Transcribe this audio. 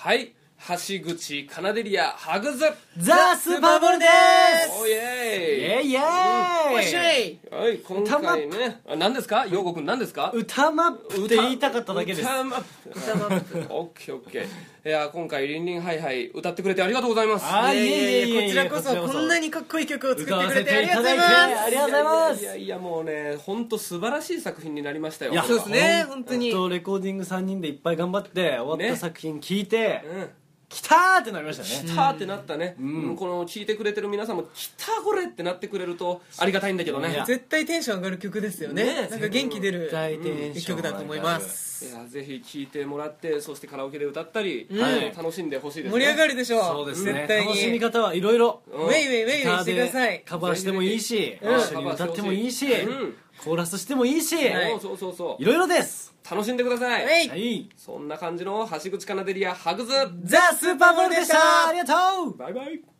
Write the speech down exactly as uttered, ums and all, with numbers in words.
はい、橋口カナデリアハグズザ・スーパーボールです。 おイエーイイエイイエーイ、 おっしゃい。 はい、今回ね、あ、何ですか、陽子くん、何ですか。 歌マップって言いたかっただけです。 歌マップ、歌マップオッケーオッケー。いや、今回リンリンハイハイ歌ってくれてありがとうございます。 あ、いえいえいえ、 こちらこそこんなにかっこいい曲を作ってくれてありがとうございます。 ありがとうございます。 いやいや、もうね、本当素晴らしい作品になりましたよ。 いや、 そうですね、本当にレコーディングさんにんでいっぱい頑張って終わった作品聞いて、 うん来たーってなりましたね。 来たーってなったね、うん、この聴いてくれてる皆さんも来たこれってなってくれるとありがたいんだけどね。 絶対テンション上がる曲ですよね。ね、なんか元気出る一曲だと思います。 いや、ぜひ聴いてもらって、そしてカラオケで歌ったり、うん、楽しんでほしいですね。 盛り上がるでしょう。 そうですね、 絶対に楽しみ方はいろいろ、 ウェイウェイウェイウェイしてください。 カバーしてもいいし、うん、一緒に歌ってもいいし、うん、コーラスしてもいいし、はい、 そうそうそう、 いろいろです。 楽しんでください。 はい、 そんな感じの橋口カナデリアハグズザ・スーパーボールでした。ありがとう。 バイバイ。